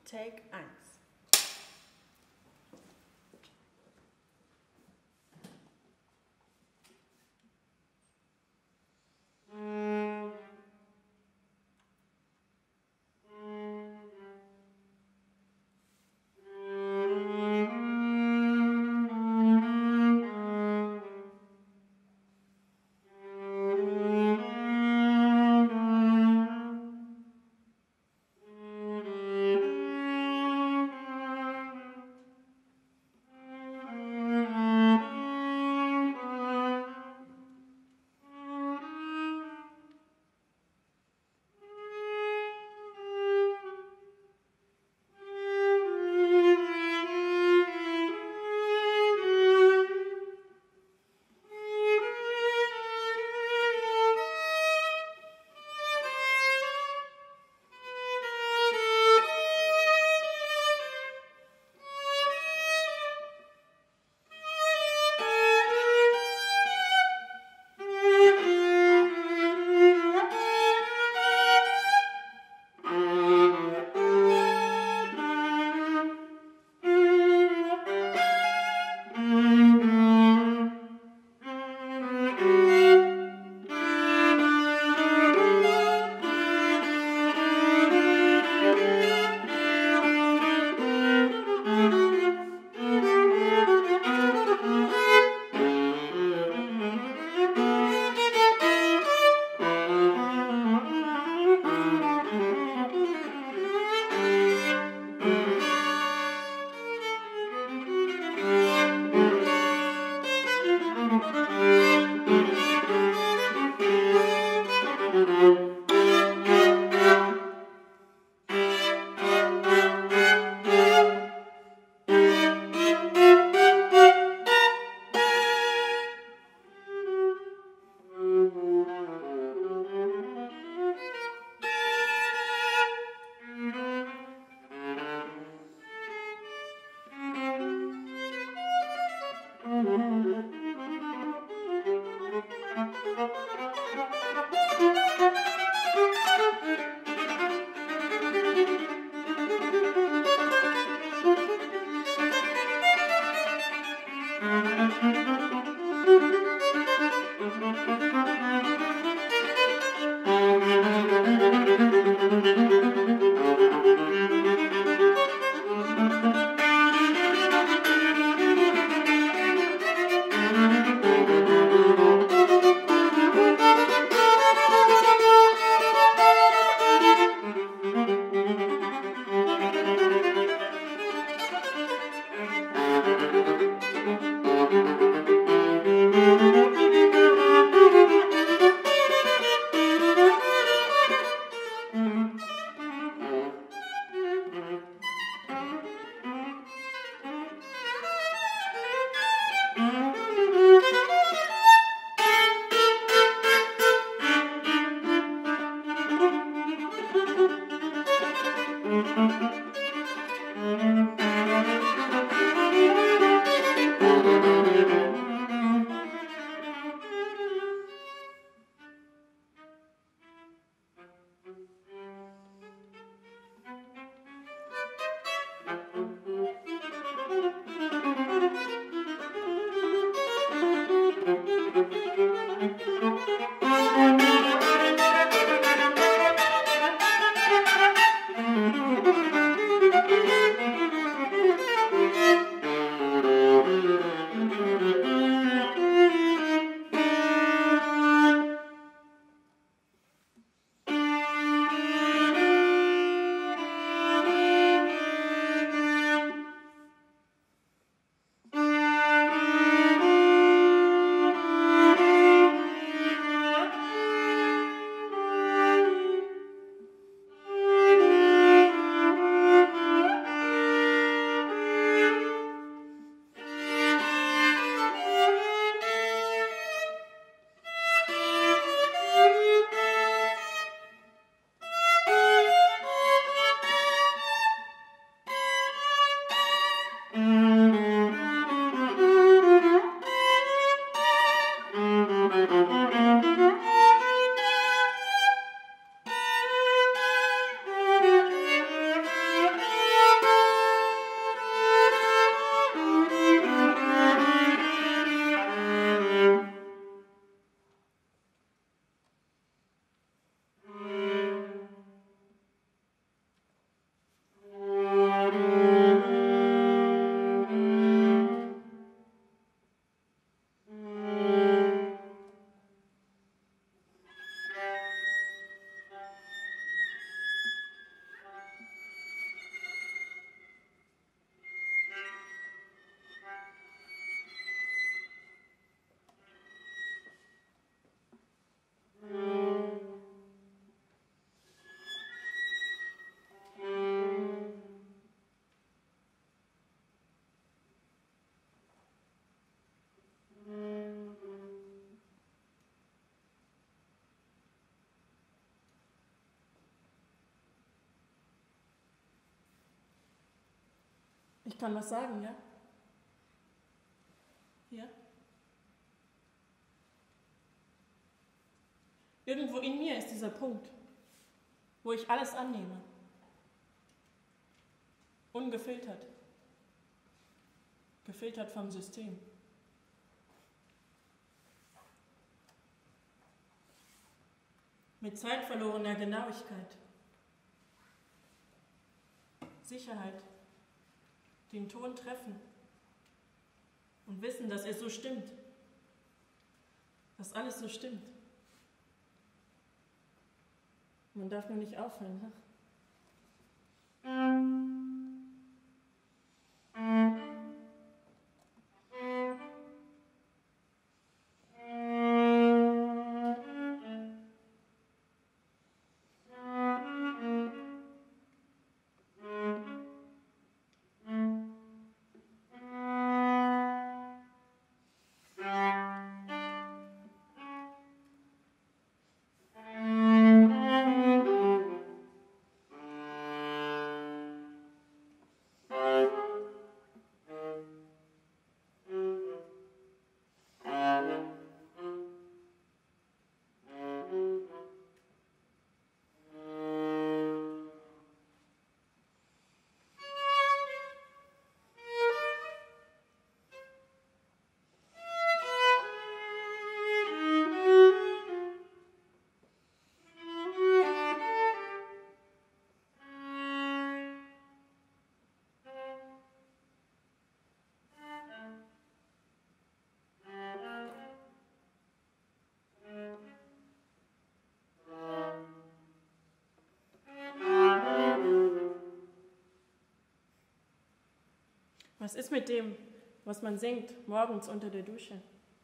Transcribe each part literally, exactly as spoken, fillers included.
Take eins. Ich kann was sagen, ja? Hier? Irgendwo in mir ist dieser Punkt, wo ich alles annehme. Ungefiltert. Gefiltert vom System. Mit zeitverlorener Genauigkeit. Sicherheit. Den Ton treffen. Und wissen, dass er so stimmt. Dass alles so stimmt. Man darf nur nicht aufhören, ne? Was ist mit dem, was man singt morgens unter der Dusche?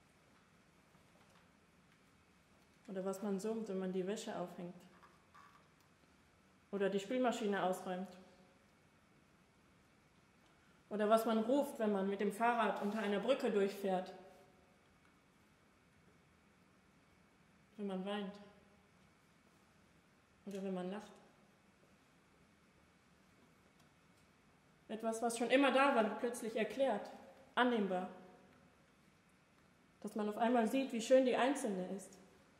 Oder was man summt, wenn man die Wäsche aufhängt? Oder die Spülmaschine ausräumt? Oder was man ruft, wenn man mit dem Fahrrad unter einer Brücke durchfährt? Wenn man weint? Oder wenn man lacht? Etwas, was schon immer da war, plötzlich erklärt, annehmbar. Dass man auf einmal sieht, wie schön die Einzelne ist.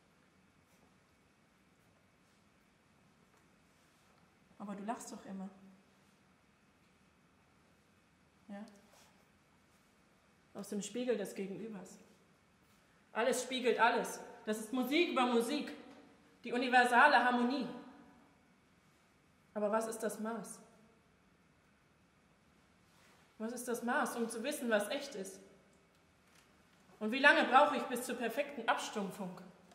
Aber du lachst doch immer. Ja? Aus dem Spiegel des Gegenübers. Alles spiegelt alles. Das ist Musik über Musik. Die universale Harmonie. Aber was ist das Maß? Was ist das Maß, um zu wissen, was echt ist? Und wie lange brauche ich bis zur perfekten Abstumpfung?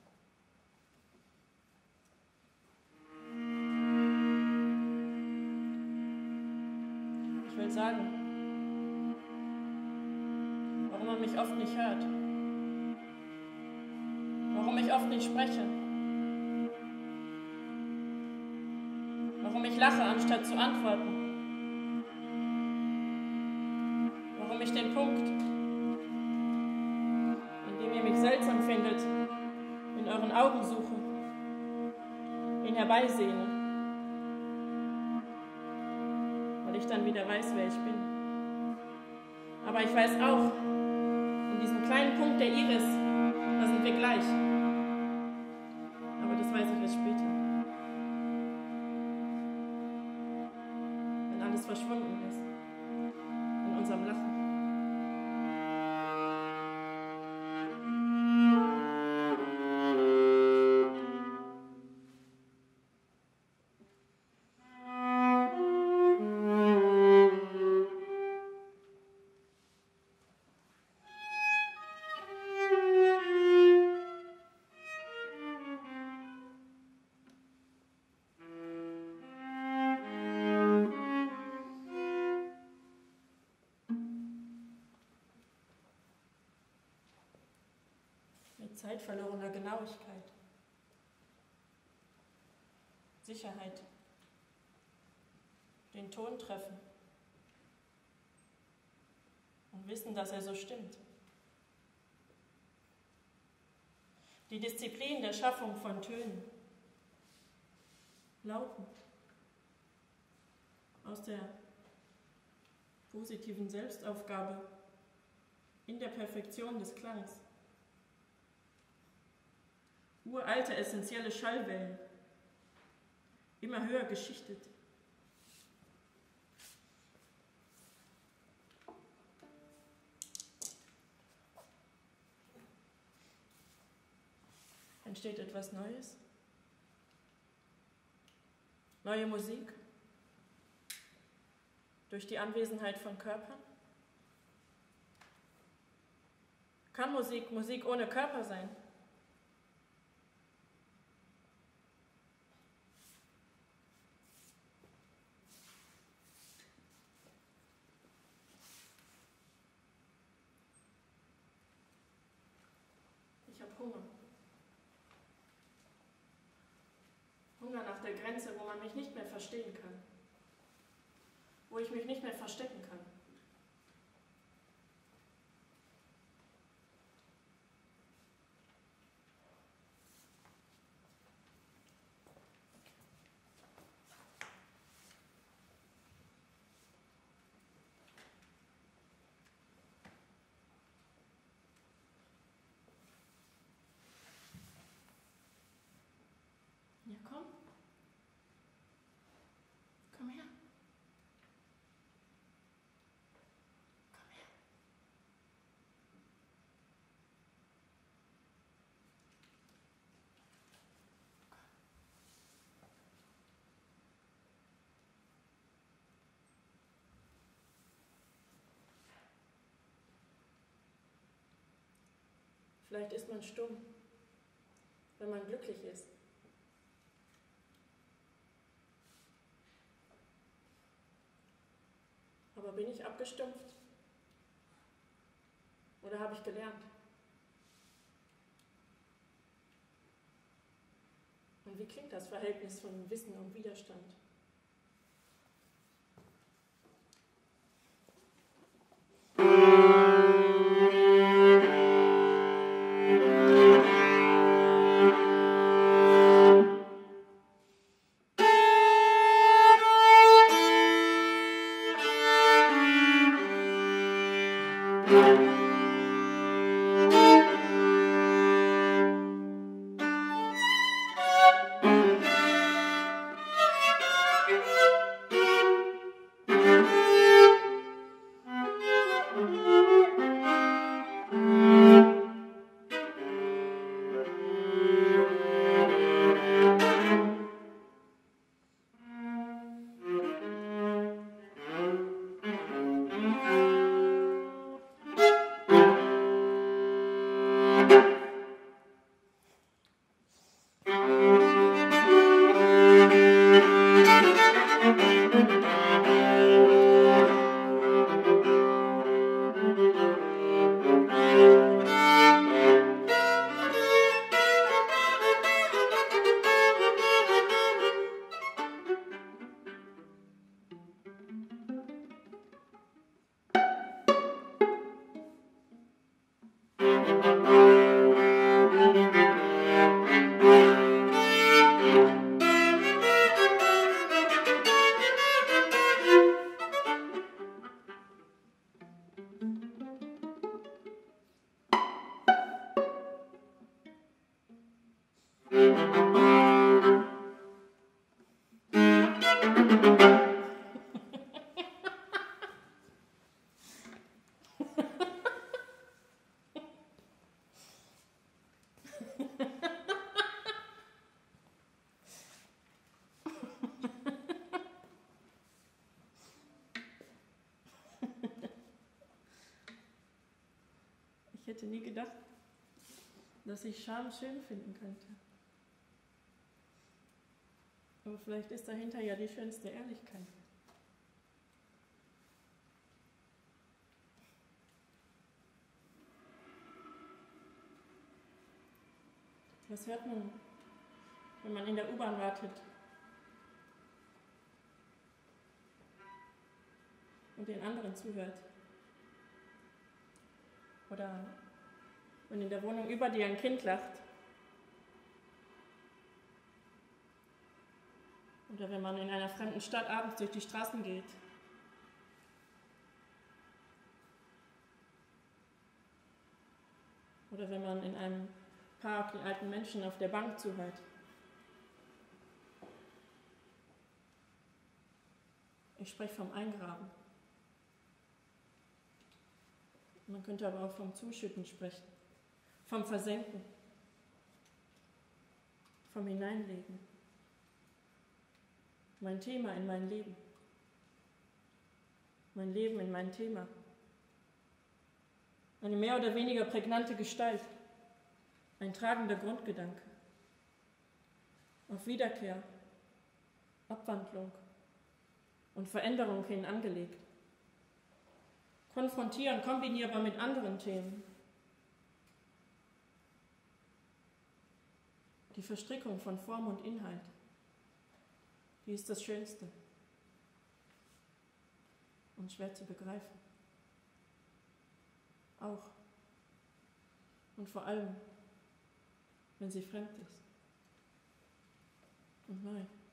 Ich will sagen, warum man mich oft nicht hört, warum ich oft nicht spreche, warum ich lache, anstatt zu antworten. Warum ich den Punkt, an dem ihr mich seltsam findet, in euren Augen suche, ihn herbeisehne, weil ich dann wieder weiß, wer ich bin. Aber ich weiß auch, in diesem kleinen Punkt der Iris, da sind wir gleich. Aber das weiß ich erst später. Wenn alles verschwunden ist, in unserem Lachen. Zeitverlorener Genauigkeit, Sicherheit, den Ton treffen und wissen, dass er so stimmt. Die Disziplin der Schaffung von Tönen, Lauten, aus der positiven Selbstaufgabe in der Perfektion des Klangs. Uralte, essentielle Schallwellen, immer höher geschichtet. Entsteht etwas Neues? Neue Musik? Durch die Anwesenheit von Körpern? Kann Musik Musik ohne Körper sein? Ich habe Hunger. Hunger nach der Grenze, wo man mich nicht mehr verstehen kann. Wo ich mich nicht mehr verstecken kann. Ja, komm. Komm her. Komm her. Vielleicht ist man stumm, wenn man glücklich ist. Aber bin ich abgestumpft? Oder habe ich gelernt? Und wie klingt das Verhältnis von Wissen und Widerstand? Ich hätte nie gedacht, dass ich Scham schön finden könnte. Aber vielleicht ist dahinter ja die schönste Ehrlichkeit. Was hört man, wenn man in der U-Bahn wartet und den anderen zuhört? Oder wenn in der Wohnung über dir ein Kind lacht. Oder wenn man in einer fremden Stadt abends durch die Straßen geht Oder wenn man in einem Park den alten Menschen auf der Bank zuhört. Ich spreche vom Eingraben. Man könnte aber auch vom Zuschütten sprechen, vom Versenken, vom Hineinlegen. Mein Thema in mein Leben. Mein Leben in mein Thema. Eine mehr oder weniger prägnante Gestalt. Ein tragender Grundgedanke. Auf Wiederkehr, Abwandlung und Veränderung hin angelegt. Konfrontieren, kombinierbar mit anderen Themen. Die Verstrickung von Form und Inhalt, die ist das Schönste und schwer zu begreifen. Auch und vor allem, wenn sie fremd ist und neu.